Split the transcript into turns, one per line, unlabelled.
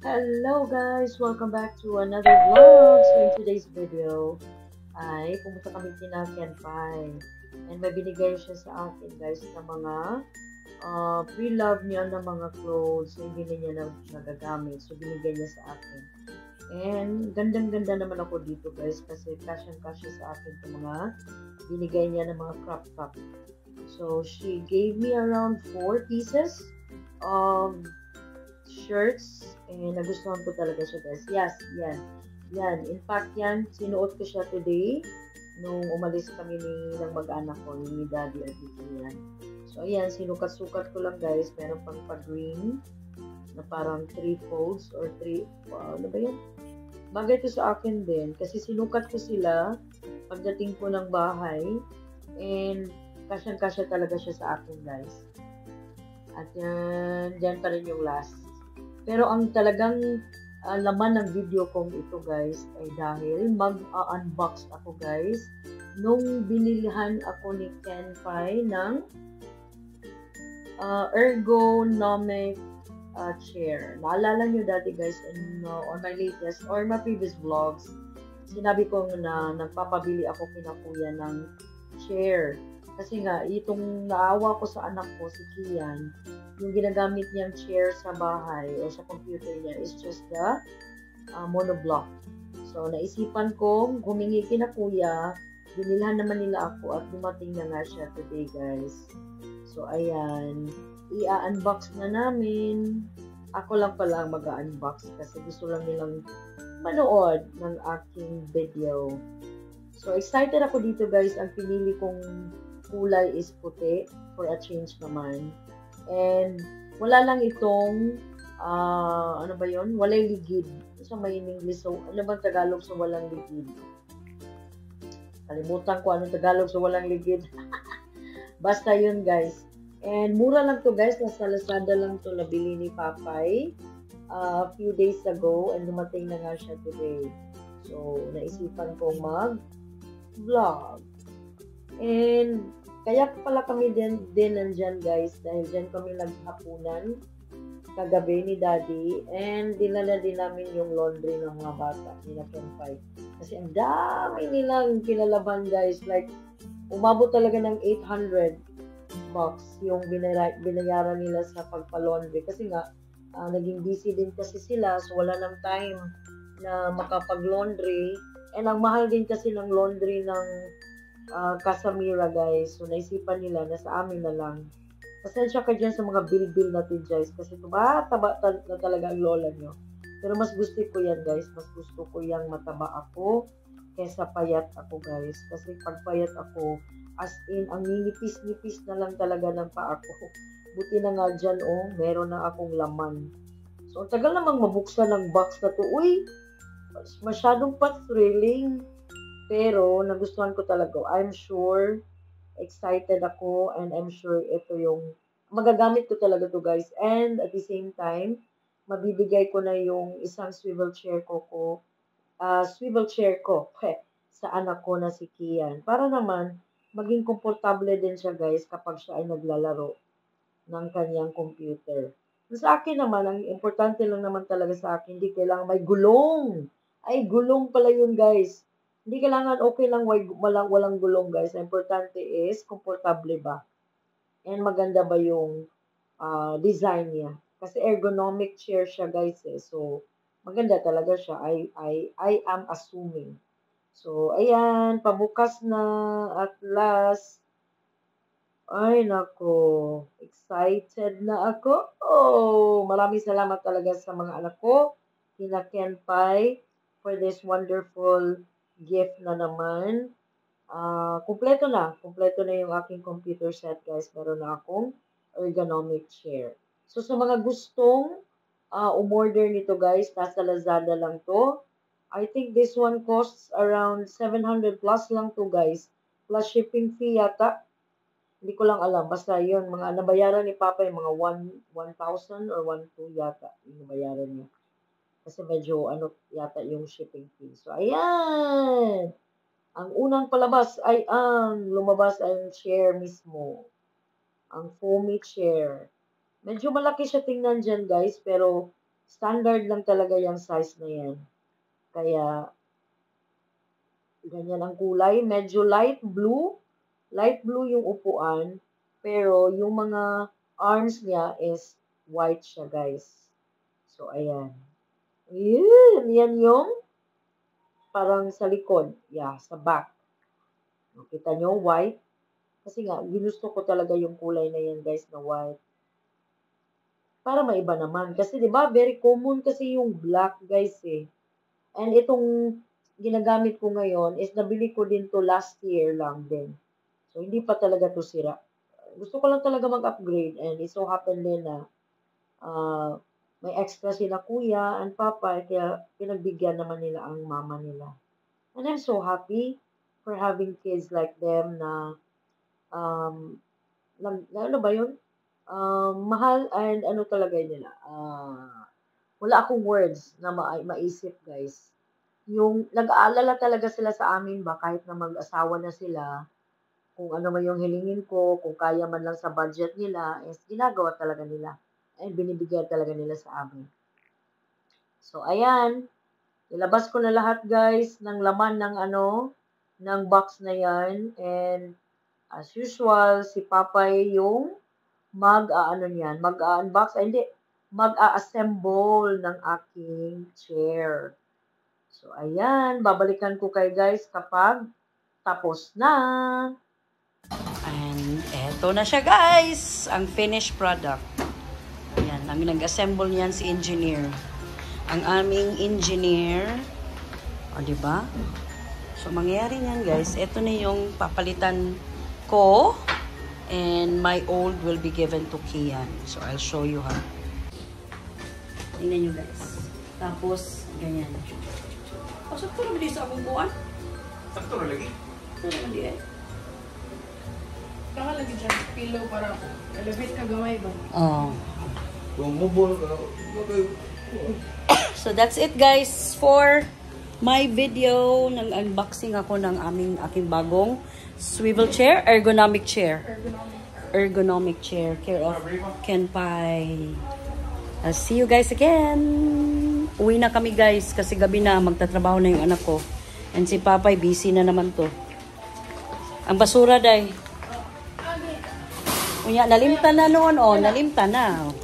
Hello guys! Welcome back to another vlog. So in today's video ay pumunta kami kina Kenpai. And may binigay siya sa akin guys na mga pre-love niya na mga clothes na hindi na niya nagagamit. So binigay niya sa akin. And gandang-ganda naman ako dito guys kasi kasya sa akin itong mga binigay niya ng mga crop top. So she gave me around 4 pieces of shirts and nagustuhan ko talaga siya guys. Yes, yan. Yan. In fact, yan, sinuot ko siya today nung umalis kami ng mag-anak ko, ni Daddy at yan. So, ayan, sinukat-sukat ko lang guys. Meron pang pa-green na parang 3 folds or 3, ano ba yan? Bagay ito sa akin din kasi sinukat ko sila pagdating ko ng bahay and kasyang-kasya talaga siya sa akin guys. At yan, dyan pa rin yung last. Pero ang talagang laman ng video kong ito guys ay dahil mag-unbox ako guys nung binilihan ako ni Kenpai ng ergonomic chair. Naalala nyo dati guys on my latest or my previous vlogs, sinabi ko na nagpapabili ako kina kuya ng chair. Kasi nga, itong naawa ko sa anak ko, si Kian, yung ginagamit niyang chair sa bahay o sa computer niya is just the monoblock. So, naisipan kong humingi kina kuya, binilhan naman nila ako at dumating na nga siya today, guys. So, ayan, i-unbox na namin. Ako lang pala mag-unbox kasi gusto lang nilang manood ng aking video. So, excited ako dito, guys. Ang pinili kong kulay is puti for a change naman. And wala lang itong ano ba yun? Walay ligid. Sa may English. So, ano bang Tagalog sa walang ligid? Kalimutan ko anong Tagalog sa walang ligid. Basta yun guys. And mura lang to guys. Nasa Lazada lang to nabili ni Papay a few days ago. And dumating na nga siya today. So, naisipan kong mag-vlog. And kaya pala kami din nandyan guys dahil dyan kami naghapunan kagabi ni Daddy and dinala din namin yung laundry ng mga bata ni Kenpai. Kasi ang dami nilang kinalaban guys, like umabot talaga ng 800 bucks yung binayaran nila sa pagpa-laundry kasi nga naging busy din kasi sila so wala nang time na makapag-laundry and ang mahal din kasi ng laundry ng Casamira guys. So naisipan nila na sa amin na lang. Pasensya ka dyan sa mga bill natin guys kasi taba na talaga ang lola nyo. Pero mas gusto ko yan guys. Mas gusto ko yung mataba ako kesa payat ako guys. Kasi pag payat ako, as in, ang ninipis-nipis na lang talaga ng paa ko. Buti na nga dyan meron na akong laman. So ang tagal namang mabuksan ng box na to. Uy, masyadong pa thrilling. Pero, nagustuhan ko talaga. I'm sure, excited ako, and I'm sure ito yung, magagamit ko talaga to guys. And, at the same time, mabibigay ko na yung isang swivel chair ko sa anak ko na si Kian. Para naman, maging komportable din siya guys kapag siya ay naglalaro ng kanyang computer. Sa akin naman, ang importante lang naman talaga sa akin, hindi kailangan may gulong. Ay, gulong pala yun guys. Hindi kailangan okay lang walang gulong guys. Ang importante is komportable ba? And maganda ba yung design niya? Kasi ergonomic chair siya guys eh. So maganda talaga siya. I am assuming. So ayan, pabukas na at last. Ay nako, excited na ako. Oh, maraming salamat talaga sa mga anak ko, kina Kenpai, for this wonderful gift na naman. Kumpleto na yung aking computer set, guys. Meron na akong ergonomic chair. So, sa mga gustong umorder nito, guys, nasa Lazada lang to. I think this one costs around 700 plus lang to, guys. Plus shipping fee yata. Hindi ko lang alam. Basta yun, mga nabayaran ni Papa yung mga 1,000 or 1,200 yata. Yung nabayaran niya. Kasi medyo yata yung shipping fee. So, ayan! Ang unang palabas ay lumabas ang chair mismo. Ang foamy chair. Medyo malaki siya tingnan dyan guys, pero Standard lang talaga yung size na yan. Kaya, ganyan ang kulay. Medyo light blue. Light blue yung upuan. Pero, yung mga arms niya is white siya, guys. So, ayan. Yan yung parang sa likod. Yeah, sa back. Kita nyo, white. Kasi nga, ginusto ko talaga yung kulay na yan, guys, na white. Para maiba naman. Kasi, di ba, very common kasi yung black, guys, eh. And itong ginagamit ko ngayon is nabili ko din to last year lang din. So, hindi pa talaga to sira. Gusto ko lang talaga mag-upgrade. And it so happened din na may extra sila kuya and papa. Kaya pinagbigyan naman nila ang mama nila. And I'm so happy for having kids like them na ano ba yun? Mahal and ano talaga nila. Wala akong words na maisip, guys. Yung nag-aalala talaga sila sa amin ba kahit na mag-asawa na sila, kung ano man yung hilingin ko, kung kaya man lang sa budget nila, is ginagawa talaga nila. And binibigyan talaga nila sa amin. So, ayan. Ilabas ko na lahat, guys, ng laman ng ng box na yan. And, as usual, si Papay yung mag-unbox, mag-a-assemble ng aking chair. So, ayan, babalikan ko kayo guys kapag tapos na. And, eto na siya guys, ang finished product. Ayan, ang nag-assemble niyan si engineer. Ang aming engineer. O, diba? So, mangyayari niyan guys, eto na yung papalitan ko. And my old will be given to Kian. So, I'll show you ha. Tingnan nyo guys. Tapos, ganyan. Oh, sakto naman din sa akong buwan.
Sakto na lagi.
Sakto naman din eh.
Kaka lagi dyan, pillow para elevate ka gamay ba?
Oh.
Kung mubol ka,
So, that's it guys for my video. Nag-unboxing ako ng aking bagong swivel chair, ergonomic chair. Ergonomic chair, care of Ken Pai. I'll see you guys again. Uwi na kami guys kasi gabi na, magtatrabaho na yung anak ko. And si Papay busy na naman to. Ang basura day. Unya, nalimta na noon, oh, nalimta na.